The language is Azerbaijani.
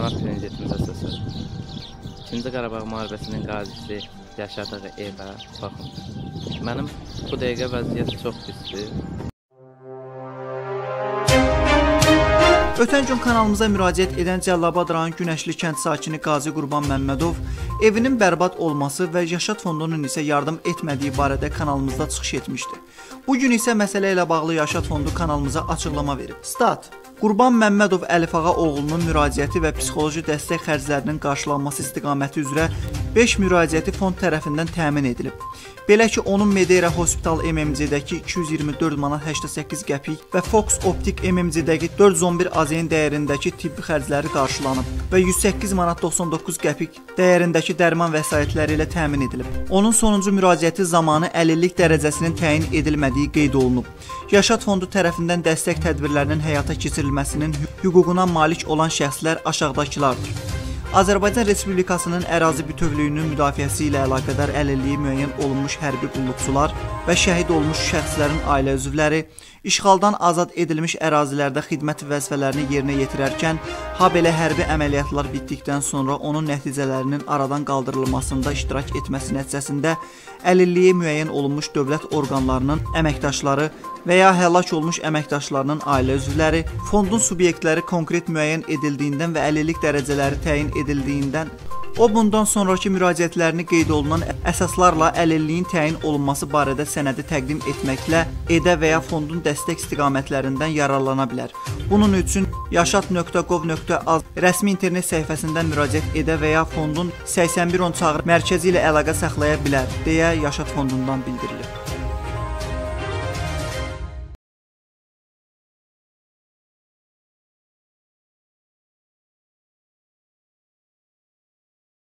cənab prezidentimiz əsasən. 2-ci Qarabağ müharibəsinin qazisi yaşadığı evə baxın. Mənim bu dəqiqə vəziyyət çox pisdir. Ötən gün kanalımıza müraciət edən Cəlilabad rayon Günəşli kənd sakini Qazi Qurban Məmmədov evinin bərbad olması və Yaşad fondunun isə yardım etmədiyi barədə kanalımızda çıxış etmişdi. Bugün isə məsələ ilə bağlı Yaşad fondu kanalımıza açıqlama verib. Stat: Qurban Məmmədov Əlifağa oğlunun müraciəti və psixoloji dəstək xərclərinin qarşılanması istiqaməti üzrə 5 müraciəti fond tərəfindən təmin edilib. Belə ki, onun Medera Hospital MMC-dəki 224 manat 88 qəpik və Fox Optik MMC-dəki 411 AZN dəyərindəki tibbi xərcləri qarşılanıb və 108 manat 99 qəpik dəyərindəki dərman vəsaitləri ilə təmin edilib. Onun sonuncu müraciəti zamanı əlillik dərəcəsinin təyin edilmədiyi qeyd olunub. Yaşad fondu tərəfindən dəstək tədbirlərinin həyata keçirilməsinin hüququna malik olan şəxslər aşağıdakılardır. Azərbaycan Respublikasının ərazi bütövlüyünün müdafiəsi ilə əlaqədar əlilliyi müəyyən olunmuş hərbi qulluqçular və şəhid olmuş şəxslərin ailə üzvləri işğaldan azad edilmiş ərazilərdə xidmət vəzifələrini yerinə yetirərkən, habelə hərbi əməliyyatlar bitdikdən sonra onun nəticələrinin aradan qaldırılmasında iştirak etməsi nəticəsində əlilliyi müəyyən olunmuş dövlət orqanlarının əməkdaşları və ya həlak olmuş əməkdaşlarının ailə üzvləri, fondun subyektləri konkret müəyyən edildiyindən və əlillik dərəcələri təyin edildiyindən, o bundan sonraki müraciətlərini qeyd olunan əsaslarla əlilliyin təyin olunması barədə sənədi təqdim etməklə edə və ya fondun dəstək istiqamətlərindən yararlana bilər. Bunun üçün yaşad.gov.az rəsmi internet səhifəsindən müraciət edə və ya fondun 8110 çağrı mərkəzi ilə əlaqə saxlaya bilər, deyə Yaşad fondundan bildirilib.